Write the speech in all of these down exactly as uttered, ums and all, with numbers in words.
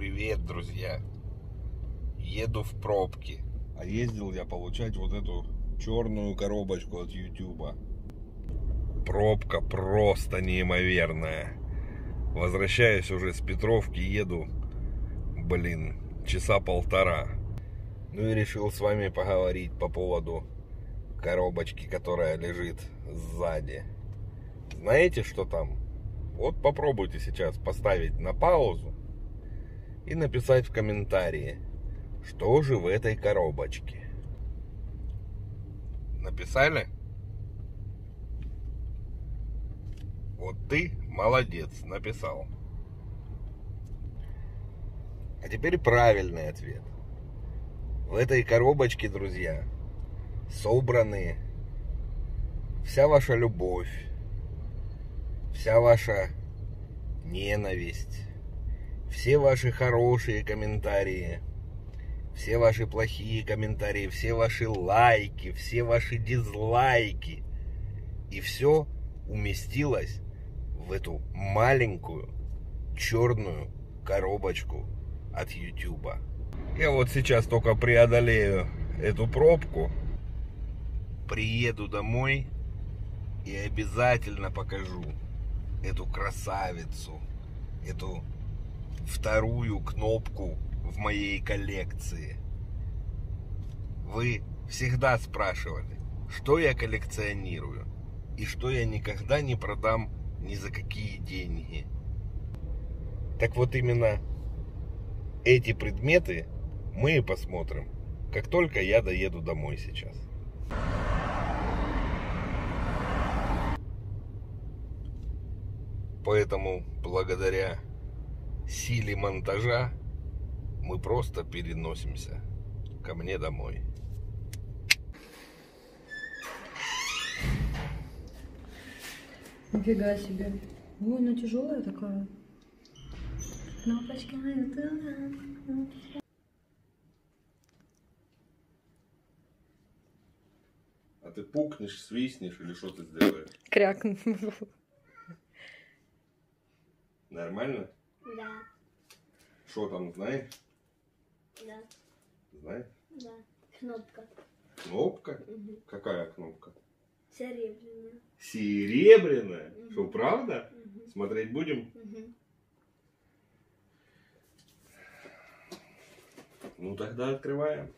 Привет, друзья! Еду в пробки. А ездил я получать вот эту черную коробочку от Ютуба. Пробка просто неимоверная. Возвращаюсь уже с Петровки, еду, блин, часа полтора. Ну и решил с вами поговорить по поводу коробочки, которая лежит сзади. Знаете, что там? Вот попробуйте сейчас поставить на паузу и написать в комментарии, что же в этой коробочке. Написали? Вот ты молодец, написал. А теперь правильный ответ. В этой коробочке, друзья, собраны вся ваша любовь, вся ваша ненависть, все ваши хорошие комментарии, все ваши плохие комментарии, все ваши лайки, все ваши дизлайки. И все уместилось в эту маленькую черную коробочку от Ютуба. Я вот сейчас только преодолею эту пробку, приеду домой и обязательно покажу эту красавицу, эту вторую кнопку в моей коллекции. Вы всегда спрашивали, что я коллекционирую и что я никогда не продам ни за какие деньги. Так вот именно эти предметы мы и посмотрим, как только я доеду домой сейчас. Поэтому благодаря силе монтажа мы просто переносимся ко мне домой. Нифига себе. Ой, она тяжелая такая. Кнопочки на ютубе. А ты пукнешь, свистнешь или что ты сделаешь? Крякну. Нормально? Да. Что там, знаешь? Да. Знаешь? Да. Кнопка. Кнопка? Угу. Какая кнопка? Серебряная. Серебряная? Угу. Что, правда? Угу. Смотреть будем? Угу. Ну тогда открываем.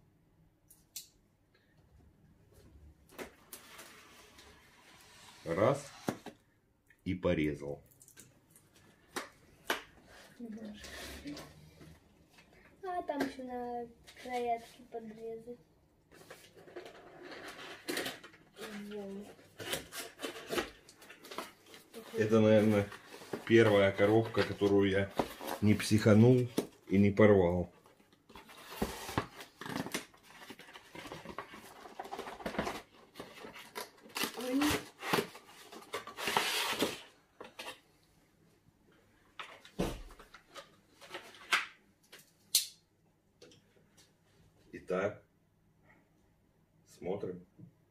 Раз. И порезал. А там еще на краятке подрезать. Вот. Это, наверное, первая коробка, которую я не психанул и не порвал. Итак, смотрим.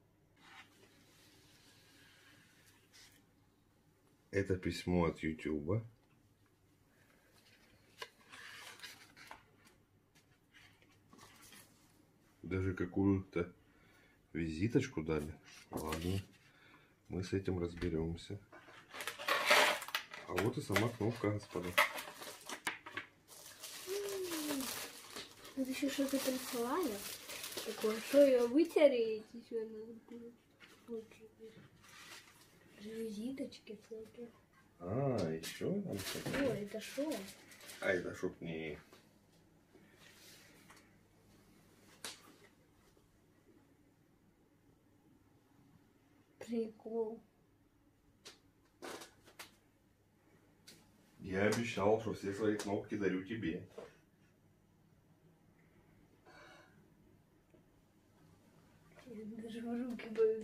Это письмо от Ютуба. Даже какую-то визиточку дали. Ладно, мы с этим разберемся. А вот и сама кнопка, господа. Тут еще что-то присылали. Такое, что ее вытереть еще надо будет. Вот визиточки всякие. А, еще там что-то. О, это что? А это чтоб не... Прикол. Я обещал, что все свои кнопки дарю тебе. Даже в руки боюсь.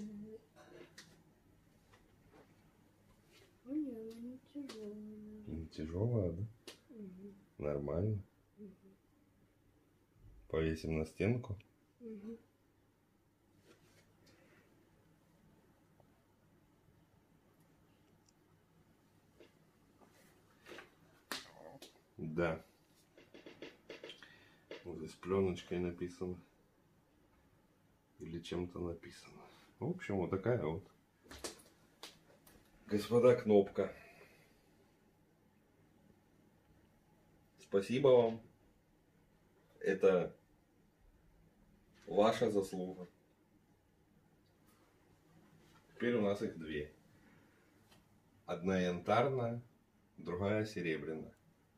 Ой, она не тяжелая. Не тяжелая, да? Угу. Нормально. Угу. Повесим на стенку. Угу. Да. Вот здесь пленочкой написано. Или чем-то написано. В общем, вот такая вот, господа, кнопка. Спасибо вам. Это ваша заслуга. Теперь у нас их две. Одна янтарная, другая серебряная.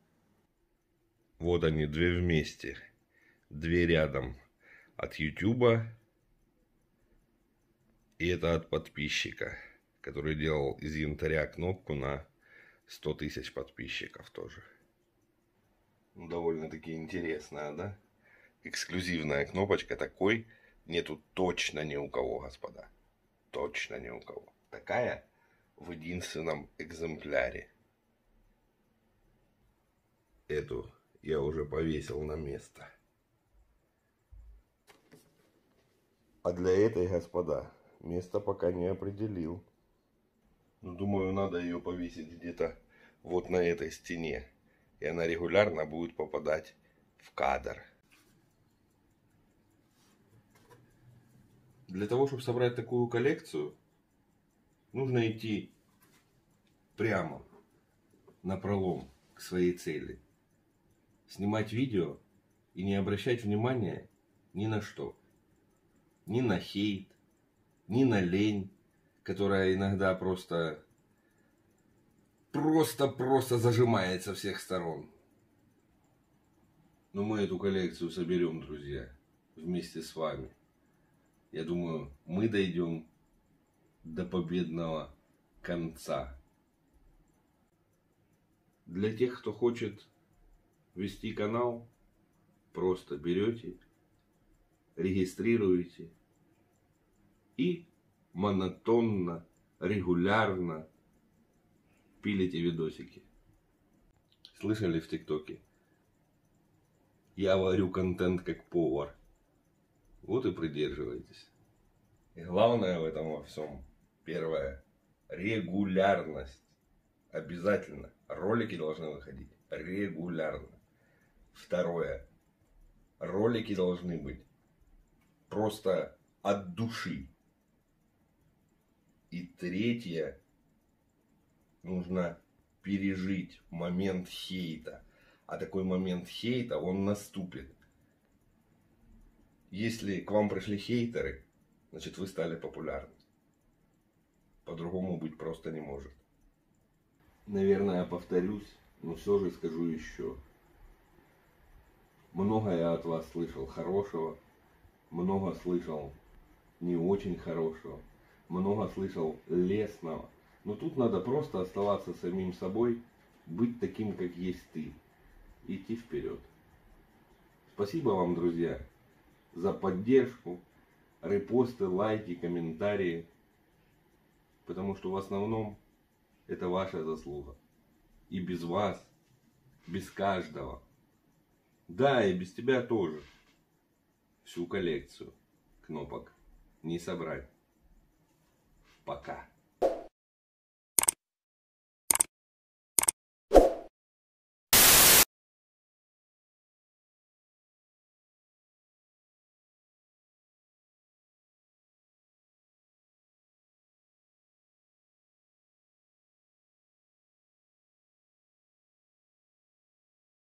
Вот они, две вместе. Две рядом от Ютуба. И это от подписчика, который делал из янтаря кнопку на сто тысяч подписчиков тоже. Ну, довольно-таки интересная, да? Эксклюзивная кнопочка. Такой нету точно ни у кого, господа. Точно ни у кого. Такая в единственном экземпляре. Эту я уже повесил на место. А для этой, господа, место пока не определил. Но думаю, надо ее повесить где-то вот на этой стене. И она регулярно будет попадать в кадр. Для того, чтобы собрать такую коллекцию, нужно идти прямо, напролом к своей цели. Снимать видео и не обращать внимания ни на что. Ни на хейт, ни на лень, которая иногда просто, просто-просто зажимает со всех сторон. Но мы эту коллекцию соберем, друзья, вместе с вами. Я думаю, мы дойдем до победного конца. Для тех, кто хочет вести канал, просто берете, регистрируете и монотонно, регулярно пилите видосики. Слышали в ТикТоке? Я варю контент как повар. Вот и придерживайтесь. И главное в этом во всем, первое, регулярность. Обязательно. Ролики должны выходить регулярно. Второе, ролики должны быть просто от души. И третье, нужно пережить момент хейта. А такой момент хейта, он наступит. Если к вам пришли хейтеры, значит вы стали популярны. По-другому быть просто не может. Наверное, я повторюсь, но все же скажу еще. Много я от вас слышал хорошего, много слышал не очень хорошего, много слышал лестного. Но тут надо просто оставаться самим собой, быть таким, как есть ты, идти вперед. Спасибо вам, друзья, за поддержку, репосты, лайки, комментарии, потому что в основном это ваша заслуга. И без вас, без каждого, да, и без тебя тоже, всю коллекцию кнопок не собрать. Пока.